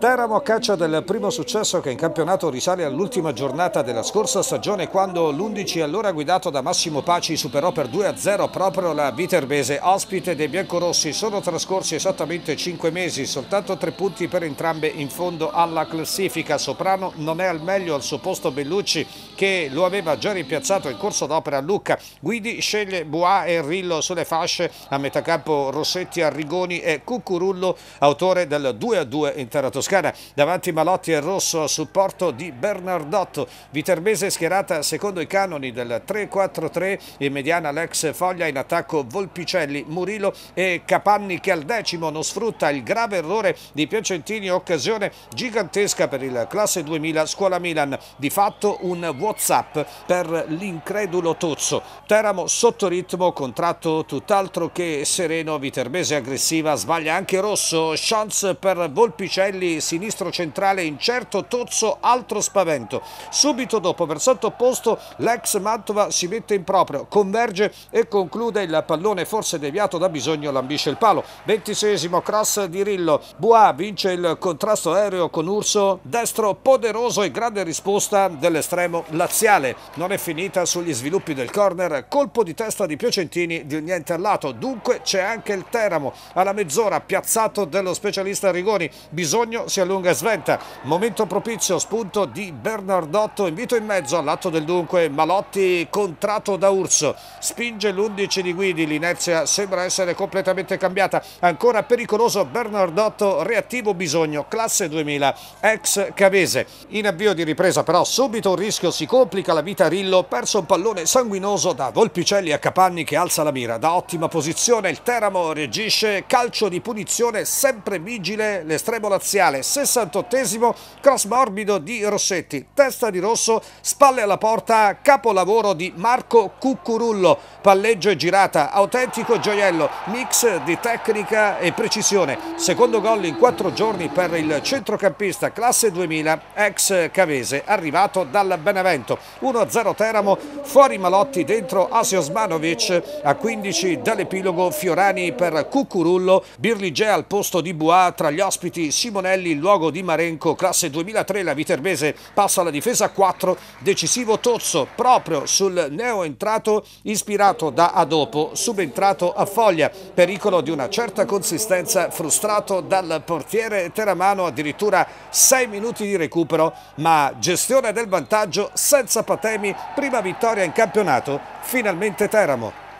Teramo a caccia del primo successo che in campionato risale all'ultima giornata della scorsa stagione, quando l'11 allora guidato da Massimo Paci superò per 2-0 proprio la Viterbese, ospite dei biancorossi. Sono trascorsi esattamente 5 mesi, soltanto 3 punti per entrambe in fondo alla classifica. Soprano non è al meglio al suo posto Bellucci, che lo aveva già rimpiazzato in corso d'opera a Lucca. Guidi sceglie Bois e Rillo sulle fasce, a metà campo Rossetti, Arrigoni e Cucurullo, autore del 2-2 in terra toscana. Davanti Malotti e Rosso a supporto di Bernardotto. Viterbese schierata secondo i canoni del 3-4-3, in mediana l'ex Foglia, in attacco Volpicelli, Murillo e Capanni, che al decimo non sfrutta il grave errore di Piacentini, occasione gigantesca per il classe 2000 Scuola Milan, di fatto un WhatsApp per l'incredulo Tozzo. Teramo sotto ritmo, contratto tutt'altro che sereno. Viterbese aggressiva, sbaglia anche Rosso, chance per Volpicelli, sinistro centrale incerto, Tozzo altro spavento. Subito dopo, versetto opposto, l'ex Mantova si mette in proprio, converge e conclude. Il pallone, forse deviato da Bisogno, lambisce il palo. 26esimo, cross di Rillo. Bois vince il contrasto aereo con Urso, destro poderoso e grande risposta dell'estremo laziale. Non è finita sugli sviluppi del corner, colpo di testa di Piacentini di niente al lato. Dunque c'è anche il Teramo alla mezz'ora, piazzato dello specialista Arrigoni. Bisogno si allunga e sventa, momento propizio, spunto di Bernardotto, invito in mezzo all'atto del dunque. Malotti contratto da Urso, spinge l'11 di Guidi, l'inerzia sembra essere completamente cambiata, ancora pericoloso Bernardotto, reattivo Bisogno, classe 2000 ex Cavese. In avvio di ripresa però subito un rischio, si complica la vita a Rillo, perso un pallone sanguinoso da Volpicelli a Capanni, che alza la mira da ottima posizione. Il Teramo reagisce, calcio di punizione sempre vigile l'estremo laziale. 68esimo, cross morbido di Rossetti, testa di Rosso, spalle alla porta, capolavoro di Marco Cucurullo, palleggio e girata, autentico gioiello, mix di tecnica e precisione. Secondo gol in 4 giorni per il centrocampista classe 2000 ex Cavese, arrivato dal Benevento. 1-0 Teramo, fuori Malotti, dentro Asio Osmanovic. A 15 dall'epilogo Fiorani per Cucurullo, Birligea al posto di Bois, tra gli ospiti Simonelli, il luogo di Marenco, classe 2003. La Viterbese passa alla difesa 4, decisivo Tozzo proprio sul neoentrato, ispirato da Adopo, subentrato a Foglia, pericolo di una certa consistenza, frustrato dal portiere teramano, addirittura 6 minuti di recupero, ma gestione del vantaggio senza patemi, prima vittoria in campionato, finalmente Teramo.